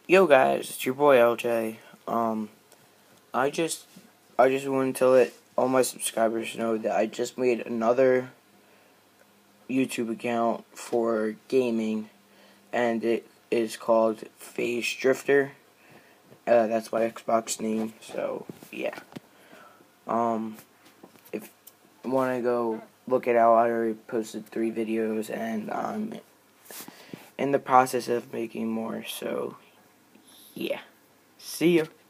Yo guys, it's your boy LJ. I just wanted to let all my subscribers know that I just made another YouTube account for gaming, and it is called Faiz Drifter. That's my Xbox name. So yeah. If you want to go look it out, I already posted 3 videos, and I'm in the process of making more. So yeah. See ya.